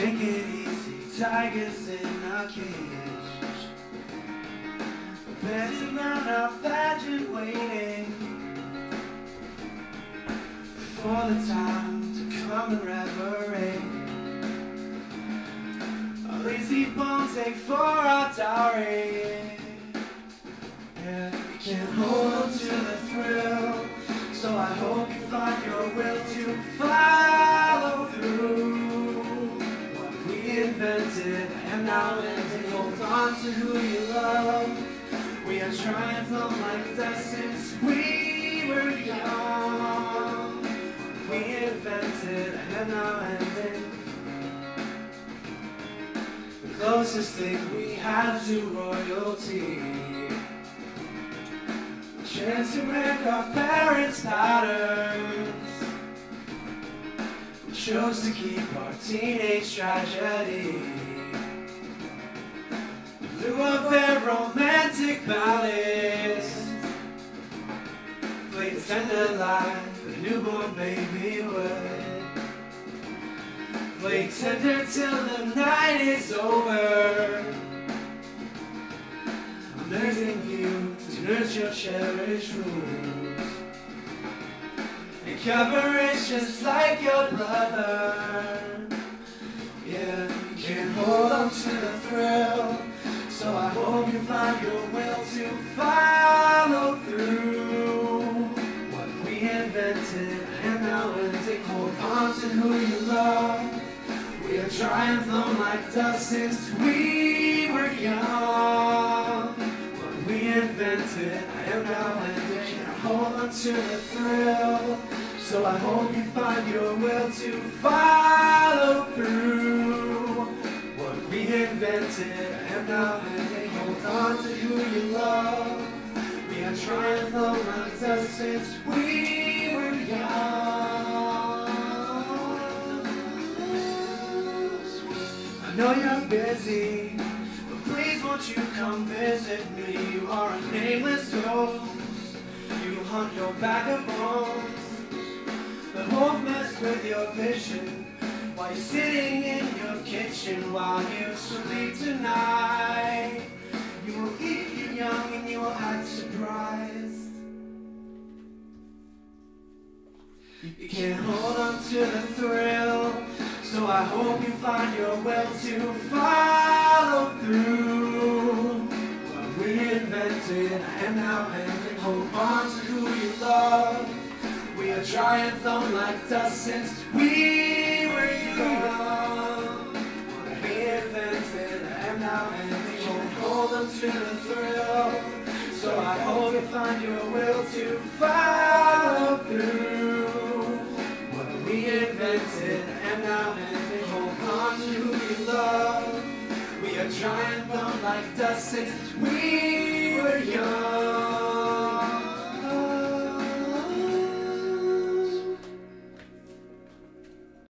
Take it easy, tigers in a cage. Prepare to mount our pageant, waiting for the time to come and reverberate. Our lazy bones ache for our dowry. Yeah, we can't hold on to the thrill, so I hope you find your will to follow through what we invented and now ending. Hold on to who you love. We are trying from like dust since we were young. We invented and now ending. The closest thing we have to royalty. Chance to break our parents' patterns. We chose to keep our teenage tragedy. In lieu of their romantic ballads, played tender like a newborn baby would. Play tender till the night is over. I'm nursing you to nurse your cherished wounds, and coverage just like your brother. Yeah, you can't hold on to the thrill, so I hope you find your will to follow through what we invented and now ending. Hold on to who you love. We are trying flown like dust since we were young. We invented, I am now ending. Can't hold on to the thrill, so I hope you find your will to follow through what we invented, I am now ending. Hold on to who you love. We are trying to like us since we were young. I know you're busy, please won't you come visit me? You are a nameless ghost. You hunt your bag of bones. The wolf messed with your vision while you're sitting in your kitchen. While you sleep tonight, you will eat your young and you will act surprised. You can't hold on to the thrill, so I hope you find your will to follow through what we invented and now ending. Hold on to who you love. We are trying thrown like dust since we were young. What we invented and now ending. Hold on to the thrill, so I hope you find your will to follow through what we invented and now ending. Hold on to who you love. We are trying them like dust since we were young.